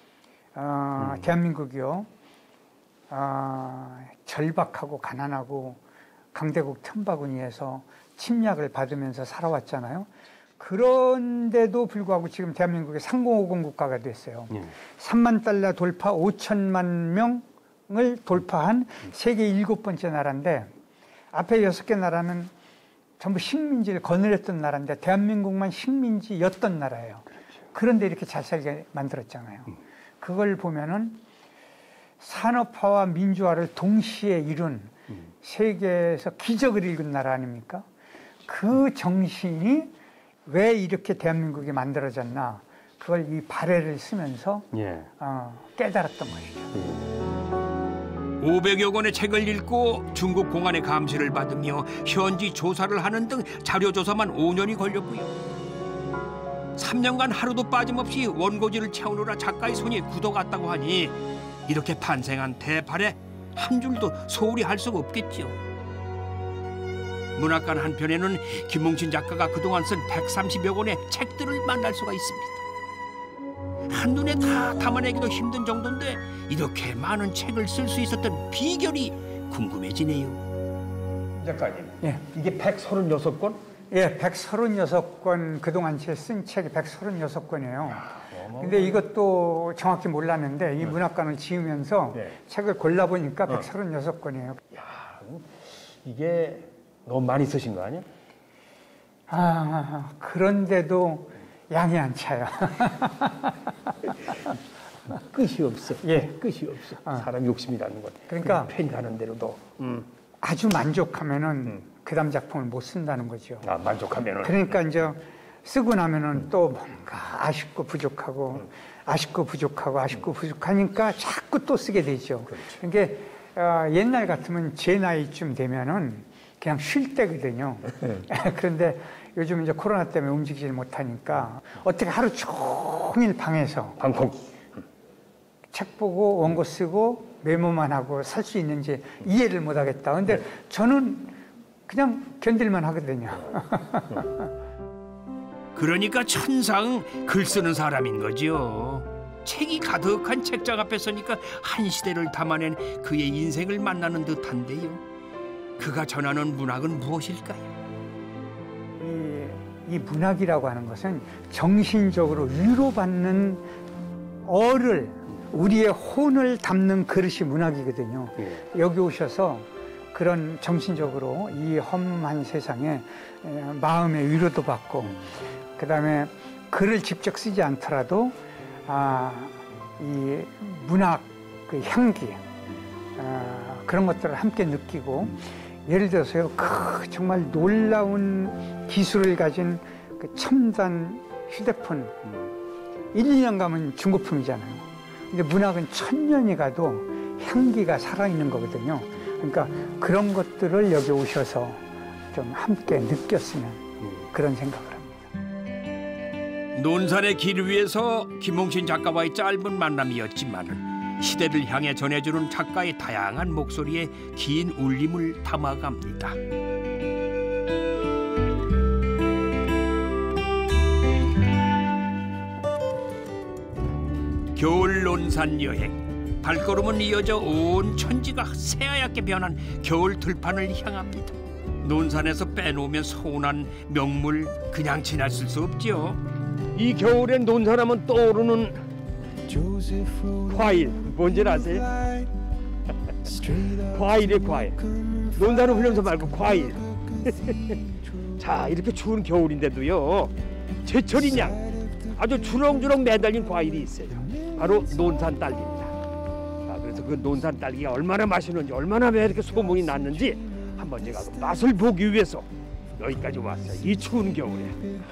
대한민국이요 절박하고 가난하고 강대국 틈바구니에서 침략을 받으면서 살아왔잖아요. 그런데도 불구하고 지금 대한민국이 3050 국가가 됐어요. 3만 달러 돌파, 5천만 명을 돌파한 세계 7번째 나라인데 앞에 6개 나라는 전부 식민지를 거느렸던 나라인데 대한민국만 식민지였던 나라예요. 그런데 이렇게 잘 살게 만들었잖아요. 그걸 보면은 산업화와 민주화를 동시에 이룬 세계에서 기적을 이룬 나라 아닙니까? 그 정신이 왜 이렇게 대한민국이 만들어졌나? 그걸 이 발해를 쓰면서 깨달았던 것이죠. 500여 권의 책을 읽고 중국 공안의 감시를 받으며 현지 조사를 하는 등 자료 조사만 5년이 걸렸고요. 3년간 하루도 빠짐없이 원고지를 채우느라 작가의 손이 굳어갔다고 하니 이렇게 탄생한 대발해 한 줄도 소홀히 할 수가 없겠죠. 문학관 한편에는 김홍신 작가가 그동안 쓴 130여 권의 책들을 만날 수가 있습니다. 한눈에 다 담아내기도 힘든 정도인데 이렇게 많은 책을 쓸 수 있었던 비결이 궁금해지네요. 작가님, 예. 이게 136권? 예, 136권, 그동안 제 쓴 책이 136권이에요. 근데 이것도 정확히 몰랐는데 이 문학관을 지으면서 책을 골라보니까 136권이에요. 이게 너무 많이 쓰신 거 아니야? 그런데도 양이 안 차요. 끝이 없어. 예. 끝이 없어. 사람 욕심이라는 것. 그러니까 펜 가는 대로도. 아주 만족하면은 그 다음 작품을 못 쓴다는 거죠. 만족하면은. 그러니까 이제 쓰고 나면은 또 뭔가 아쉽고 부족하고 아쉽고 부족하고 아쉽고 부족하니까 자꾸 또 쓰게 되죠. 그러니까 옛날 같으면 제 나이쯤 되면은 그냥 쉴 때거든요. 그런데 요즘 이제 코로나 때문에 움직이질 못하니까 어떻게 하루 종일 방에서 방콕. 책 보고 원고 쓰고 메모만 하고 살 수 있는지 이해를 못 하겠다. 근데 저는 그냥 견딜만 하거든요. 그러니까 천상 글 쓰는 사람인 거지요. 책이 가득한 책장 앞에 서니까 한 시대를 담아낸 그의 인생을 만나는 듯한데요. 그가 전하는 문학은 무엇일까요? 이 문학이라고 하는 것은 정신적으로 위로받는 어를 우리의 혼을 담는 그릇이 문학이거든요. 여기 오셔서 그런 정신적으로 이 험한 세상에 마음의 위로도 받고 그다음에 글을 직접 쓰지 않더라도 이 문학 그 향기 그런 것들을 함께 느끼고 예를 들어서요 정말 놀라운 기술을 가진 그 첨단 휴대폰 1, 2년 가면 중고품이잖아요. 근데 문학은 1000년이 가도 향기가 살아있는 거거든요. 그러니까 그런 것들을 여기 오셔서 좀 함께 느꼈으면 그런 생각을 합니다. 논산의 길 위에서 김홍신 작가와의 짧은 만남이었지만은 시대를 향해 전해주는 작가의 다양한 목소리에 긴 울림을 담아갑니다. 겨울 논산 여행. 발걸음은 이어져 온 천지가 새하얗게 변한 겨울 들판을 향합니다. 논산에서 빼놓으면 서운한 명물 그냥 지나칠 수 없죠. 이 겨울엔 논산하면 떠오르는 과일 뭔지 아세요? 과일이에요, 과일. 논산은 훈련소 말고 과일. 자, 이렇게 추운 겨울인데도요 제철인 양 아주 주렁주렁 매달린 과일이 있어요. 바로 논산 딸기입니다. 그래서 그 논산 딸기가 얼마나 맛있는지 얼마나 왜 이렇게 소문이 났는지 한번 제가 그 맛을 보기 위해서 여기까지 왔어요. 이 추운 겨울에.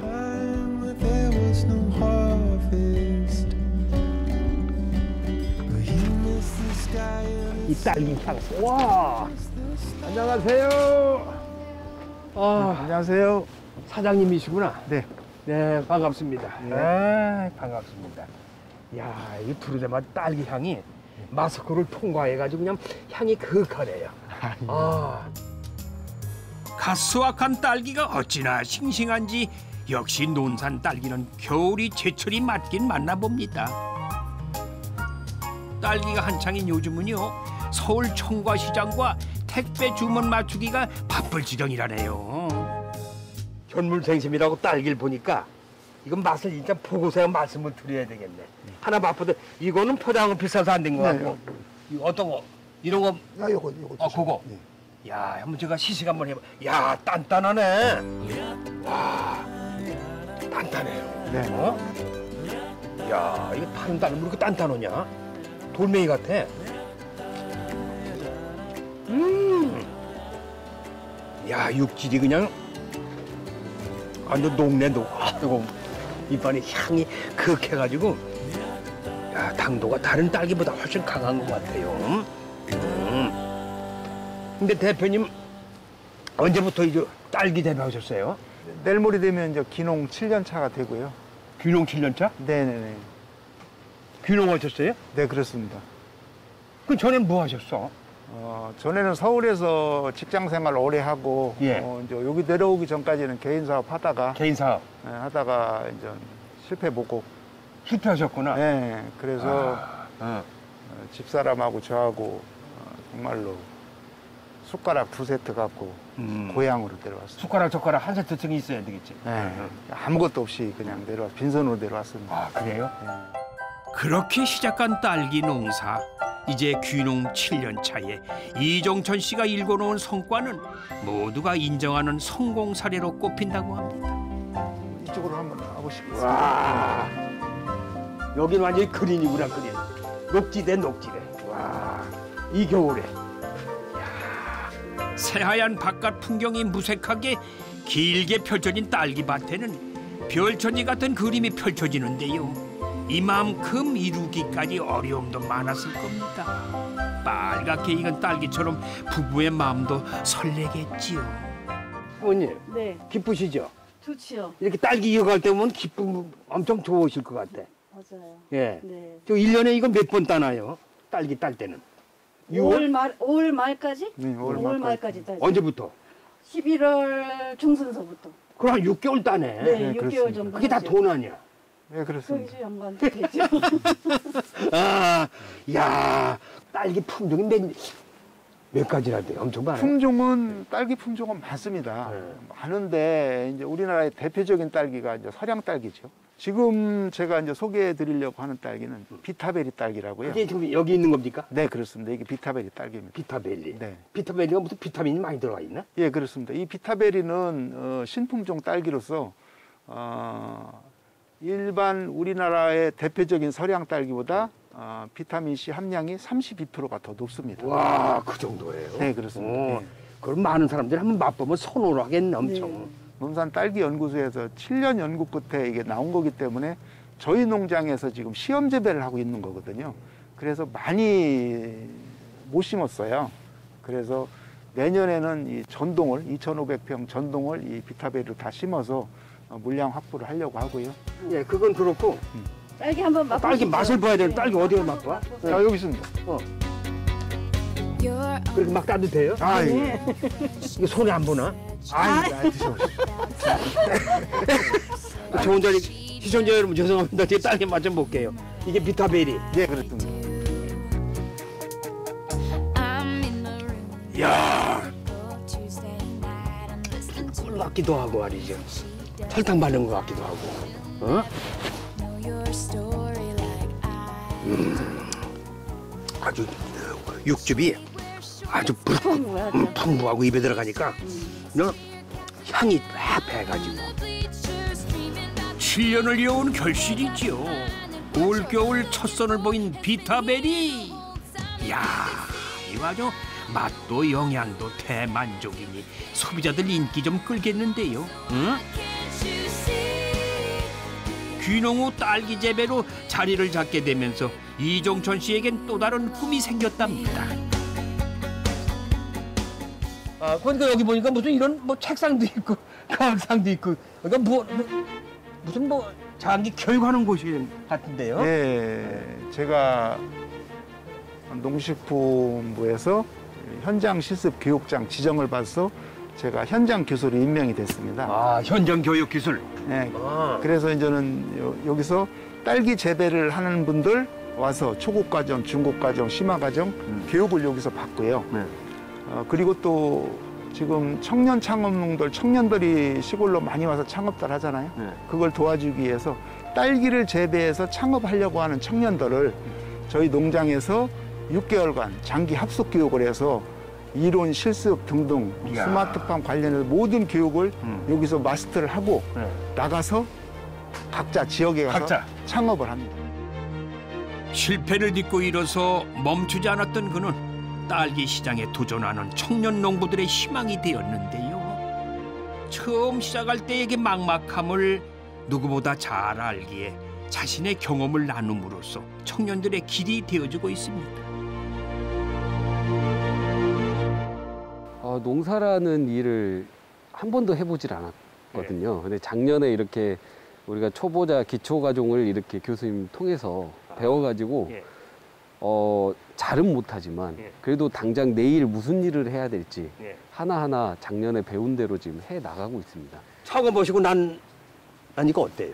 이 딸기 향. 와, 안녕하세요. 안녕하세요. 사장님이시구나. 네. 네, 반갑습니다. 네. 반갑습니다. 야, 이 부르자마자 딸기 향이 마스크를 통과해가지고 그냥 향이 그윽하네요. 갓 수확한 딸기가 어찌나 싱싱한지 역시 논산 딸기는 겨울이 제철이 맞긴 맞나 봅니다. 딸기가 한창인 요즘은요 서울 청과시장과 택배 주문 맞추기가 바쁠 지경이라네요. 견물생심이라고 딸기를 보니까 이건 맛을 진짜 보고서 말씀을 드려야 되겠네. 하나 맛보다 이거는 포장은 비싸서 안 된 거 같고 이거 어떤 거? 이런 거? 요거. 그거? 야, 한번 제가 시식 한번 해봐. 야, 단단하네. 와, 단단해요. 네. 야, 이거 다른 딸은 왜 이렇게 단단하냐? 돌멩이 같아. 야, 육질이 그냥 완전 녹네. 이거 입안에 향이 그윽해가지고 야, 당도가 다른 딸기보다 훨씬 강한 것 같아요. 근데 대표님 언제부터 이제 딸기 대표하셨어요? 내일모레 되면 이제 귀농 7년 차가 되고요. 귀농 7년 차? 네네네. 귀농하셨어요? 네, 그렇습니다. 그 전엔 뭐 하셨어? 전에는 서울에서 직장 생활 오래 하고, 예. 이제 여기 내려오기 전까지는 개인 사업 하다가, 개인 사업. 하다가 이제 실패 보고. 실패하셨구나. 네, 그래서 집사람하고 저하고 정말로 숟가락 2세트 갖고 고향으로 내려왔어요. 숟가락 젓가락 한 세트쯤 있어야 되겠지. 네, 아무것도 없이 그냥 빈손으로 내려왔습니다. 아, 그래요? 네. 그렇게 시작한 딸기 농사. 이제 귀농 7년 차에 이종천 씨가 일궈놓은 성과는 모두가 인정하는 성공 사례로 꼽힌다고 합니다. 이쪽으로 한번 가보시겠어요? 와, 여긴 완전히 그린이구나, 그린. 녹지대. 와, 이 겨울에. 새하얀 바깥 풍경이 무색하게 길게 펼쳐진 딸기밭에는 별천지 같은 그림이 펼쳐지는데요. 이만큼 이루기까지 어려움도 많았을 겁니다. 빨갛게 익은 딸기처럼 부부의 마음도 설레겠지요. 어머님, 네, 기쁘시죠? 좋지요. 이렇게 딸기 이어갈 때 보면 기쁨 엄청 좋으실 것 같아. 맞아요. 예. 네. 저 1년에 이거 몇 번 따나요? 딸기 딸 때는. 5월 말까지? 네, 5월 말까지 따죠. 언제부터? 11월 중순서부터. 그럼 한 6개월 따네. 네, 6개월 정도. 그게 다 하죠. 돈 아니야? 네, 그렇습니다. 그게 연관도 되죠. 아, 야, 딸기 품종이 몇 가지나 돼요? 엄청 많아요. 품종은 딸기 품종은 많습니다. 네. 많은데 이제 우리나라의 대표적인 딸기가 이제 서량 딸기죠. 지금 제가 이제 소개해 드리려고 하는 딸기는 비타베리 딸기라고요. 그게 지금 여기 있는 겁니까? 네, 그렇습니다. 이게 비타베리 딸기입니다. 비타벨리. 네. 비타벨리가 무슨 비타민이 많이 들어가 있나? 예, 그렇습니다. 이 비타베리는 신품종 딸기로서 일반 우리나라의 대표적인 서량 딸기보다 비타민 C 함량이 32%가 더 높습니다. 와, 그 정도예요? 네, 그렇습니다. 네. 그럼 많은 사람들이 한번 맛보면 선호를 하겠네, 엄청. 네. 논산 딸기 연구소에서 7년 연구 끝에 이게 나온 거기 때문에 저희 농장에서 지금 시험 재배를 하고 있는 거거든요. 그래서 많이 못 심었어요. 그래서 내년에는 이 전동을 2,500평 전동을 이 비타베리를 다 심어서 물량 확보를 하려고 하고요. 예, 그건 그렇고. 딸기 한번 맛보시죠. 딸기 맛을 봐야 되는 딸기 어디가 맛봐? 자, 여기 있습니다. 그렇게 막 따도 돼요? 아, 예. 이거 손에 안 보나? 드셔보세요. 좋은 자리 시청자 여러분 죄송합니다. 제가 딸기 맛 좀 볼게요. 이게 비타베리. 네, 그렇습니다. 이야. 꿀 같기도 하고 말이죠. 설탕 바른 것 같기도 하고. 어? 아주 육즙이 아주 풍부하고 입에 들어가니까 향이 팍 배가지고 7년을 이어온 결실이지요. 올겨울 첫 선을 보인 비타베리. 이야, 이거 아주 맛도 영양도 대만족이니 소비자들 인기 좀 끌겠는데요. 응? 귀농 후 딸기 재배로 자리를 잡게 되면서 이종천 씨에겐 또 다른 꿈이 생겼답니다. 아, 그러니까 여기 보니까 무슨 이런 뭐 책상도 있고 과학상도 있고 그러니까 무슨 장기 교육하는 곳이 같은데요? 네, 제가 농식품부에서 현장 실습 교육장 지정을 받아서 제가 현장 교수로 임명이 됐습니다. 아, 현장 교육 기술. 네. 그래서 이제는 여기서 딸기 재배를 하는 분들 와서 초급 과정, 중급 과정, 심화 과정 교육을 여기서 받고요. 네. 그리고 또 지금 청년 창업농들, 청년들이 시골로 많이 와서 창업들 하잖아요. 네. 그걸 도와주기 위해서 딸기를 재배해서 창업하려고 하는 청년들을 저희 농장에서 6개월간 장기 합숙 교육을 해서 이론, 실습 등등 이야. 스마트팜 관련해서 모든 교육을 여기서 마스터를 하고 나가서 각자 지역에 가서 창업을 합니다. 실패를 딛고 일어서 멈추지 않았던 그는 딸기 시장에 도전하는 청년 농부들의 희망이 되었는데요. 처음 시작할 때에게 막막함을 누구보다 잘 알기에 자신의 경험을 나눔으로써 청년들의 길이 되어주고 있습니다. 농사라는 일을 한 번도 해보질 않았거든요. 근데 작년에 이렇게 우리가 초보자 기초과정을 이렇게 교수님 통해서 배워가지고 잘은 못하지만 그래도 당장 내일 무슨 일을 해야 될지 하나하나 작년에 배운 대로 지금 해 나가고 있습니다. 처음 보시고 나니까 어때요?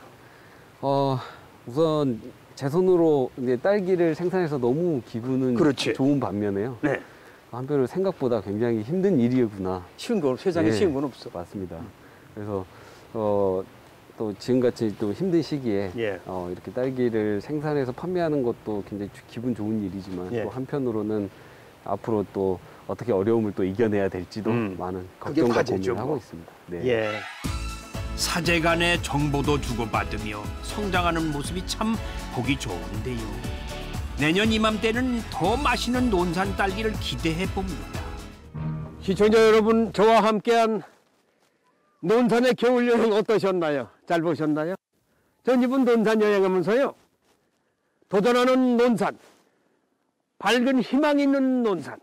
우선 제 손으로 이제 딸기를 생산해서 너무 기분은 그렇지. 좋은 반면에요. 네. 한편으로 생각보다 굉장히 힘든 일이구나. 쉬운 거 세상에 쉬운 건 없어. 맞습니다. 그래서 또 지금같이 또 힘든 시기에 이렇게 딸기를 생산해서 판매하는 것도 굉장히 기분 좋은 일이지만 또 한편으로는 앞으로 또 어떻게 어려움을 또 이겨내야 될지도 많은 걱정과 고민을 하고 있습니다. 네. 예. 사제 간의 정보도 주고받으며 성장하는 모습이 참 보기 좋은데요. 내년 이맘때는 더 맛있는 논산 딸기를 기대해 봅니다. 시청자 여러분, 저와 함께한 논산의 겨울 여행 어떠셨나요? 잘 보셨나요? 전 이번 논산 여행하면서요, 도전하는 논산, 밝은 희망 있는 논산,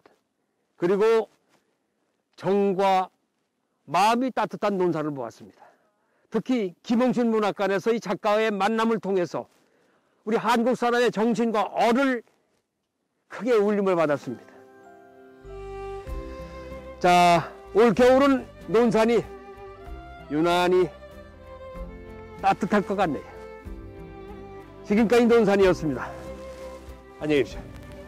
그리고 정과 마음이 따뜻한 논산을 보았습니다. 특히 김홍춘 문학관에서 이 작가의 만남을 통해서 우리 한국 사람의 정신과 얼을 크게 울림을 받았습니다. 자, 올 겨울은 논산이 유난히 따뜻할 것 같네요. 지금까지 논산이었습니다. 안녕히 계십시오.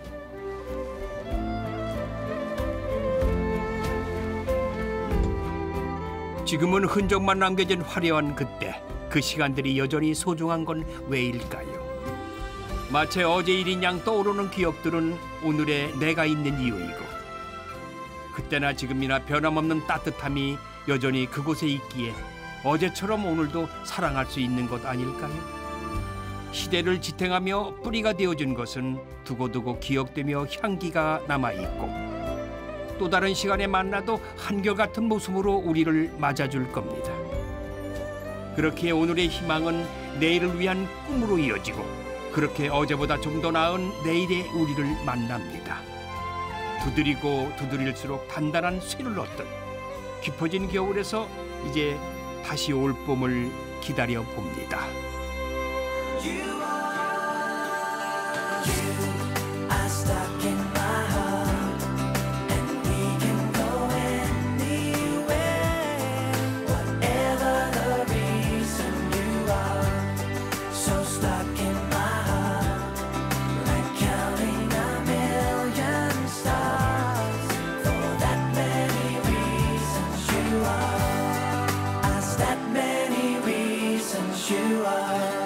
지금은 흔적만 남겨진 화려한 그때, 그 시간들이 여전히 소중한 건 왜일까요? 마치 어제 일인 양 떠오르는 기억들은 오늘의 내가 있는 이유이고, 그때나 지금이나 변함없는 따뜻함이 여전히 그곳에 있기에 어제처럼 오늘도 사랑할 수 있는 것 아닐까요? 시대를 지탱하며 뿌리가 되어준 것은 두고두고 기억되며 향기가 남아있고, 또 다른 시간에 만나도 한결같은 모습으로 우리를 맞아줄 겁니다. 그렇게 오늘의 희망은 내일을 위한 꿈으로 이어지고, 그렇게 어제보다 좀 더 나은 내일의 우리를 만납니다. 두드리고 두드릴수록 단단한 쇠를 얻듯 깊어진 겨울에서 이제 다시 올 봄을 기다려 봅니다. You are